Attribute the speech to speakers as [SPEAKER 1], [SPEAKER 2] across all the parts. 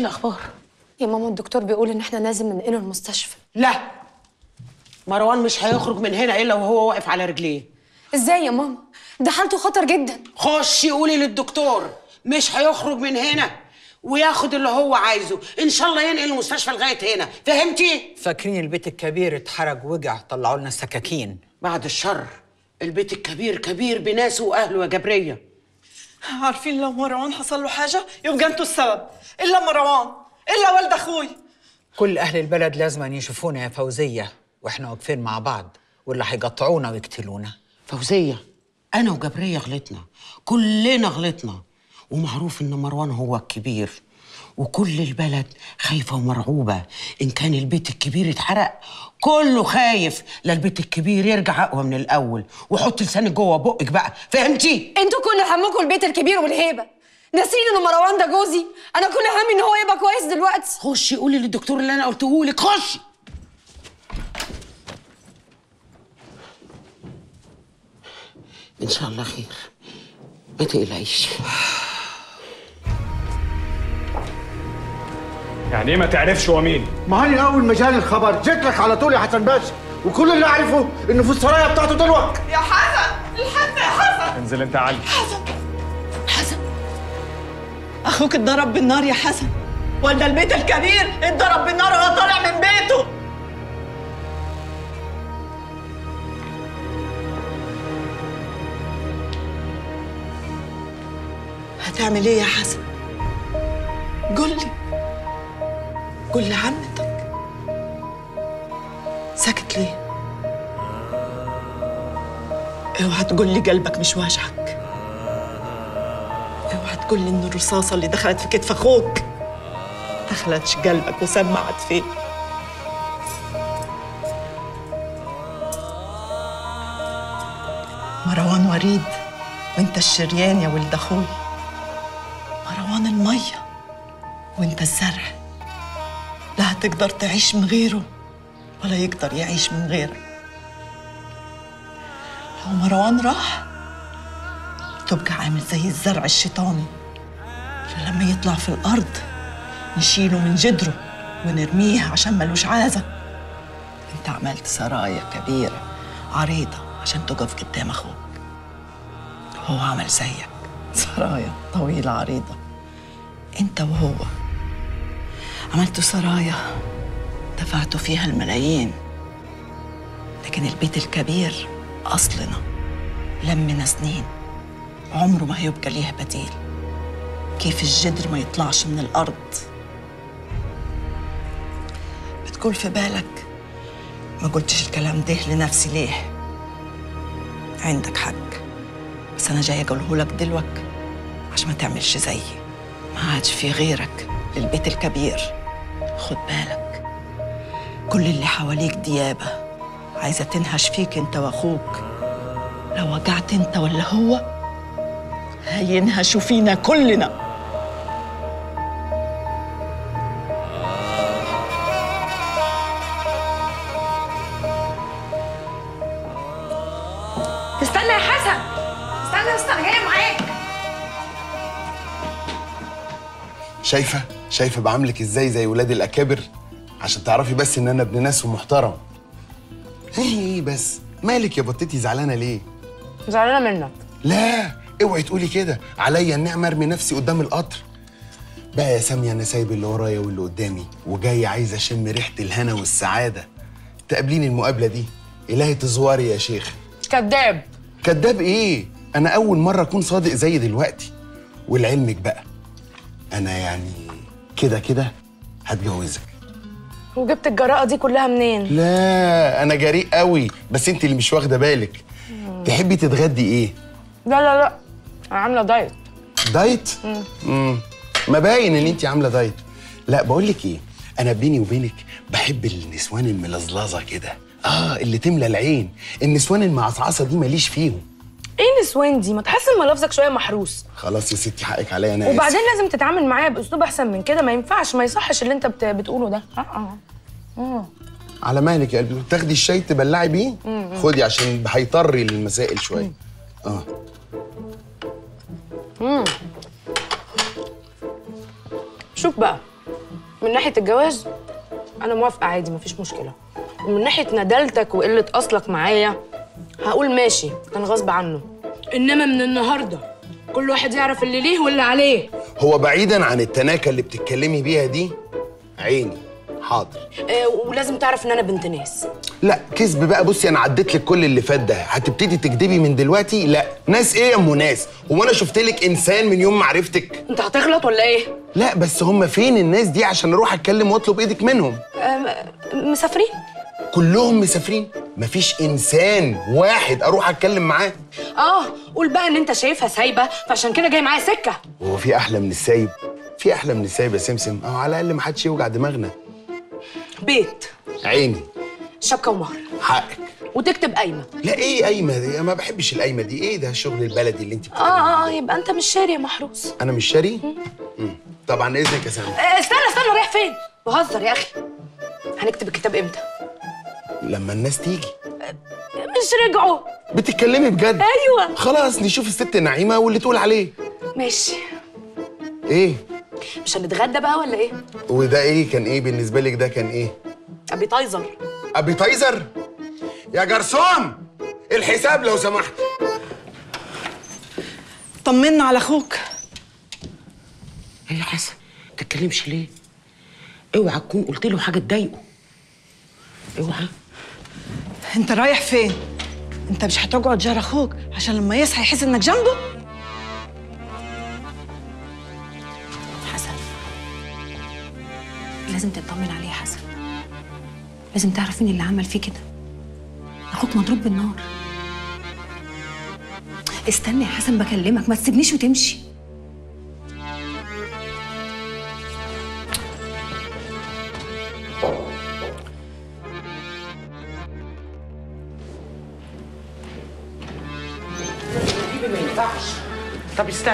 [SPEAKER 1] الاخبار؟
[SPEAKER 2] يا ماما الدكتور بيقول ان احنا لازم ننقله المستشفى.
[SPEAKER 1] لا، مروان مش هيخرج من هنا الا وهو واقف على رجليه.
[SPEAKER 2] ازاي يا ماما؟ ده حالته خطر جدا.
[SPEAKER 1] خشي قولي للدكتور مش هيخرج من هنا وياخد اللي هو عايزه، ان شاء الله ينقل المستشفى لغايه هنا، فهمتي؟
[SPEAKER 3] فاكرين البيت الكبير اتحرق وجع طلعوا لنا السكاكين.
[SPEAKER 1] بعد الشر، البيت الكبير كبير بناسه واهله يا جبريه.
[SPEAKER 4] عارفين لو مروان حصل له حاجه يبقى انتوا السبب، الا مروان الا ولد اخوي.
[SPEAKER 3] كل اهل البلد لازم يشوفونا يا فوزيه واحنا واقفين مع بعض، ولا هيقطعونا ويقتلونا.
[SPEAKER 1] فوزيه، انا وجبريه غلطنا، كلنا غلطنا، ومعروف ان مروان هو الكبير، وكل البلد خايفه ومرعوبه. ان كان البيت الكبير اتحرق كله خايف لا البيت الكبير يرجع اقوى من الاول. وحط لسانك جوه بقك بقى، فهمتي؟
[SPEAKER 2] انتوا كل همكم البيت الكبير والهيبه، ناسين ان مروان ده جوزي. انا كل همي ان هو يبقى كويس دلوقتي.
[SPEAKER 1] خشي قولي للدكتور اللي انا قلته لك، خشي. ان شاء الله خير، ما تقلقيش.
[SPEAKER 5] يعني ايه ما تعرفش هو مين؟
[SPEAKER 6] ما هاني اول ما جاني الخبر جيت لك على طول يا حسن باشا، وكل اللي اعرفه انه في السرايا بتاعته دلوقتي.
[SPEAKER 4] يا حسن الحق يا حسن.
[SPEAKER 5] انزل انت يا علي.
[SPEAKER 4] حسن اخوك اتضرب بالنار يا حسن، ولا البيت الكبير اتضرب بالنار وهو طالع من بيته. هتعمل ايه يا حسن؟ قول لعمتك. ساكت ليه؟ اوعى تقول لي قلبك مش واجعك، اوعى تقول لي ان الرصاصه اللي دخلت في كتف اخوك دخلتش قلبك وسمعت فيه. مروان وريد وانت الشريان يا ولد اخوي. مروان الميه وانت الزرع، لا هتقدر تعيش من غيره ولا يقدر يعيش من غيرك. لو مروان راح تبقى عامل زي الزرع الشيطاني اللي لما يطلع في الأرض نشيله من جدره ونرميه عشان ملوش عازة. انت عملت سرايا كبيرة عريضة عشان تقف قدام أخوك، وهو عمل زيك سرايا طويلة عريضة. انت وهو عملتوا سرايا دفعتوا فيها الملايين، لكن البيت الكبير أصلنا لمنا سنين عمره ما هيبقى ليه بديل. كيف الجدر ما يطلعش من الأرض؟ بتقول في بالك ما قلتش الكلام ده لنفسي ليه؟ عندك حق، بس أنا جاية أقوله لك دلوقتي عشان ما تعملش زيي. ما عادش في غيرك للبيت الكبير. خد بالك، كل اللي حواليك ديابة عايزة تنهش فيك انت واخوك. لو وجعت انت ولا هو هينهشوا فينا كلنا.
[SPEAKER 2] استنى يا حسن، استنى جايه معاك.
[SPEAKER 7] شايفه بعاملك ازاي زي ولاد الاكابر، عشان تعرفي بس ان انا ابن ناس ومحترم. ايه بس مالك يا بطتي زعلانه ليه؟
[SPEAKER 2] زعلانه منك.
[SPEAKER 7] لا اوعي تقولي كده، عليا النعمه ارمي نفسي قدام القطر. بقى يا ساميه انا سايب اللي ورايا واللي قدامي وجاي عايز اشم ريحه الهنا والسعاده. تقابليني المقابله دي الهي تزوري يا شيخ.
[SPEAKER 2] كذاب.
[SPEAKER 7] كذاب ايه؟ انا اول مره اكون صادق زي دلوقتي. ولعلمك بقى انا يعني كده هتجوزك.
[SPEAKER 2] وجبت الجراءه دي كلها منين؟
[SPEAKER 7] لا انا جريء قوي، بس انت اللي مش واخده بالك. تحبي تتغدي ايه؟
[SPEAKER 2] لا انا عامله دايت.
[SPEAKER 7] دايت؟ ما باين ان انت عامله دايت. لا بقول لك ايه، انا بيني وبينك بحب النسوان الملظلظه كده، اللي تملى العين. النسوان المعصعصه دي ماليش فيهم.
[SPEAKER 2] ايه نسوان دي؟ ما تحسن ملفظك شويه محروس.
[SPEAKER 7] خلاص يا ستي حقك عليا انا.
[SPEAKER 2] وبعدين لازم تتعامل معايا باسلوب احسن من كده، ما ينفعش، ما يصحش اللي انت بتقوله ده.
[SPEAKER 7] على مهلك يا قلبي، تاخدي الشاي تبلعي بيه؟ خدي عشان هيطري للمسائل شويه.
[SPEAKER 2] شوف بقى،
[SPEAKER 8] من ناحيه الجواز انا موافقه عادي، مفيش مشكله. ومن ناحيه ندالتك وقله اصلك معايا هقول ماشي، كان غصب عنه. انما من النهارده كل واحد يعرف اللي ليه واللي عليه.
[SPEAKER 7] هو بعيدا عن التناكه اللي بتتكلمي بيها دي، عيني حاضر.
[SPEAKER 8] ولازم تعرف ان انا بنت ناس.
[SPEAKER 7] لا كذب بقى. بصي انا عديت لك كل اللي فات ده، هتبتدي تكدبي من دلوقتي؟ لا. ناس ايه يا ام ناس؟ هو انا شفت لك انسان من يوم ما عرفتك؟
[SPEAKER 8] انت هتغلط ولا ايه؟
[SPEAKER 7] لا بس هم فين الناس دي عشان اروح اتكلم واطلب ايدك منهم؟
[SPEAKER 8] مسافرين.
[SPEAKER 7] كلهم مسافرين؟ مفيش انسان واحد اروح اتكلم معاه؟
[SPEAKER 8] قول بقى ان انت شايفها سايبه فعشان كده جاي معايا سكه.
[SPEAKER 7] هو في احلى من السايب؟ في احلى من السايب يا سمسم؟ على الاقل ما حدش يوجع دماغنا.
[SPEAKER 8] بيت.
[SPEAKER 7] عيني.
[SPEAKER 8] شبكه ومهر.
[SPEAKER 7] حقك.
[SPEAKER 8] وتكتب قايمه.
[SPEAKER 7] لا ايه قايمه دي؟ ما بحبش القايمه دي. ايه ده الشغل البلدي اللي انت بتعمليه؟
[SPEAKER 8] يبقى انت مش شاري يا محروس.
[SPEAKER 7] انا مش شاري؟ طبعا اذنك يا سامي.
[SPEAKER 8] استنى رايح فين؟ بهزر يا اخي. هنكتب الكتاب امتى؟
[SPEAKER 7] لما الناس تيجي.
[SPEAKER 8] مش رجعوا.
[SPEAKER 7] بتتكلمي بجد؟
[SPEAKER 8] ايوه.
[SPEAKER 7] خلاص نشوف الست نعيمه واللي تقول عليه.
[SPEAKER 8] ماشي.
[SPEAKER 7] ايه؟
[SPEAKER 8] مش هنتغدى بقى ولا ايه؟
[SPEAKER 7] وده ايه كان ايه بالنسبه لك؟ ده كان ايه؟
[SPEAKER 8] ابيتايزر.
[SPEAKER 7] ابيتايزر؟ يا جرسون الحساب لو سمحت.
[SPEAKER 4] طمنا على اخوك.
[SPEAKER 1] ايه يا حسن تتكلمش ليه؟ اوعى تكون قلت له حاجه تضايقه. اوعى.
[SPEAKER 4] انت رايح فين؟ انت مش هتقعد جار اخوك عشان لما يصحى يحس انك جنبه؟
[SPEAKER 2] حسن لازم تطمن عليه يا حسن. لازم تعرف مين اللي عمل فيه كده. اخوك مضروب بالنار. استنى يا حسن بكلمك، ما تسيبنيش وتمشي.
[SPEAKER 1] ما ينفعش. طب استنى.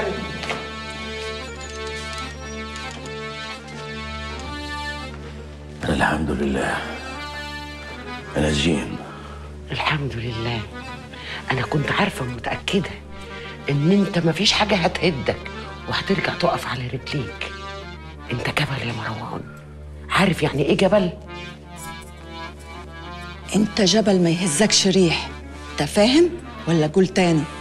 [SPEAKER 9] أنا الحمد لله أنا زين.
[SPEAKER 1] الحمد لله. أنا كنت عارفة ومتأكدة إن أنت مفيش حاجة هتهدك وهترجع تقف على رجليك. أنت جبل يا مروان. عارف يعني إيه جبل؟
[SPEAKER 4] انت جبل ما يهزكش ريح. انت فاهم ولا قول تاني؟